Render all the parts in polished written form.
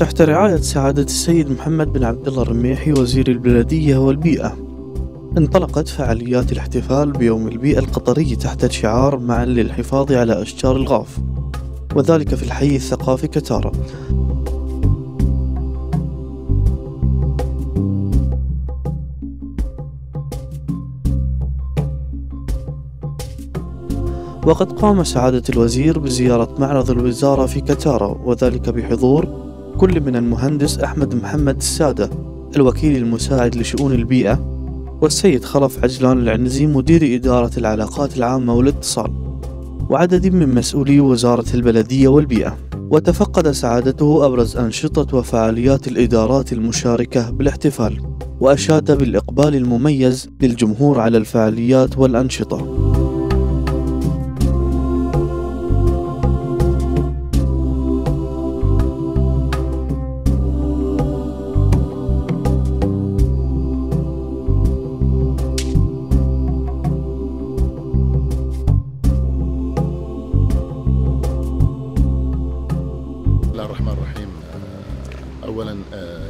وتحت رعاية سعادة السيد محمد بن عبد الله الرميحي وزير البلدية والبيئة، انطلقت فعاليات الاحتفال بيوم البيئة القطري تحت شعار معا للحفاظ على أشجار الغاف، وذلك في الحي الثقافي كتارا. وقد قام سعادة الوزير بزيارة معرض الوزارة في كتارا، وذلك بحضور كل من المهندس أحمد محمد السادة الوكيل المساعد لشؤون البيئة، والسيد خلف عجلان العنزي مدير إدارة العلاقات العامة والاتصال، وعدد من مسؤولي وزارة البلدية والبيئة. وتفقد سعادته أبرز أنشطة وفعاليات الإدارات المشاركة بالاحتفال، وأشاد بالإقبال المميز للجمهور على الفعاليات والأنشطة. بسم الله الرحمن الرحيم. أولا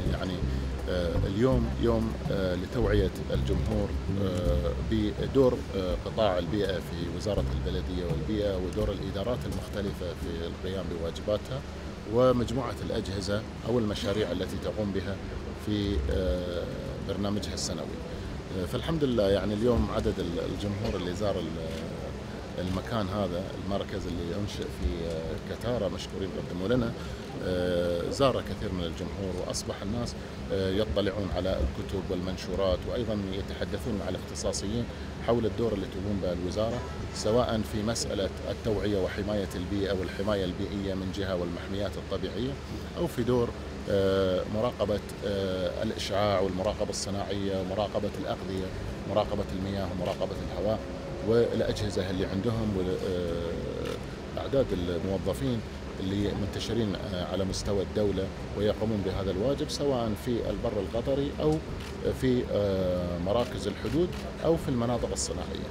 اليوم يوم لتوعية الجمهور بدور قطاع البيئة في وزارة البلدية والبيئة، ودور الإدارات المختلفة في القيام بواجباتها، ومجموعة الأجهزة أو المشاريع التي تقوم بها في برنامجها السنوي. فالحمد لله اليوم عدد الجمهور اللي زار المكان هذا، المركز اللي أنشئ في كتارا، مشكورين قدموا لنا، زار كثير من الجمهور، وأصبح الناس يطلعون على الكتب والمنشورات، وأيضا يتحدثون مع الاختصاصيين حول الدور اللي تقوم به الوزارة، سواء في مسألة التوعية وحماية البيئة والحماية البيئية من جهة والمحميات الطبيعية، أو في دور مراقبة الإشعاع والمراقبة الصناعية ومراقبة الأغذية، مراقبة المياه ومراقبة الهواء، والأجهزة اللي عندهم، وأعداد الموظفين اللي منتشرين على مستوى الدولة ويقومون بهذا الواجب، سواء في البر القطري أو في مراكز الحدود أو في المناطق الصناعية.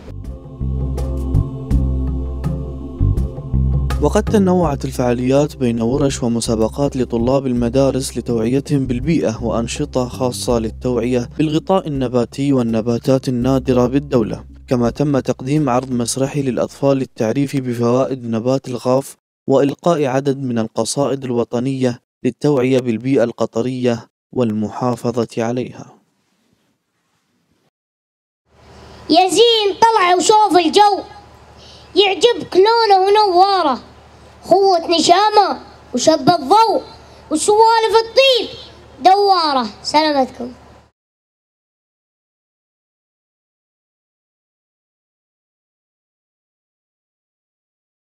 وقد تنوعت الفعاليات بين ورش ومسابقات لطلاب المدارس لتوعيتهم بالبيئة، وأنشطة خاصة للتوعية بالغطاء النباتي والنباتات النادرة بالدولة. كما تم تقديم عرض مسرحي للأطفال للتعريف بفوائد نبات الغاف، وإلقاء عدد من القصائد الوطنية للتوعية بالبيئة القطرية والمحافظة عليها. يا زين طلع وشوف الجو، يعجبك لونه ونواره، خوة نشامة وشب الضوء وسوالف الطيب دواره. سلامتكم.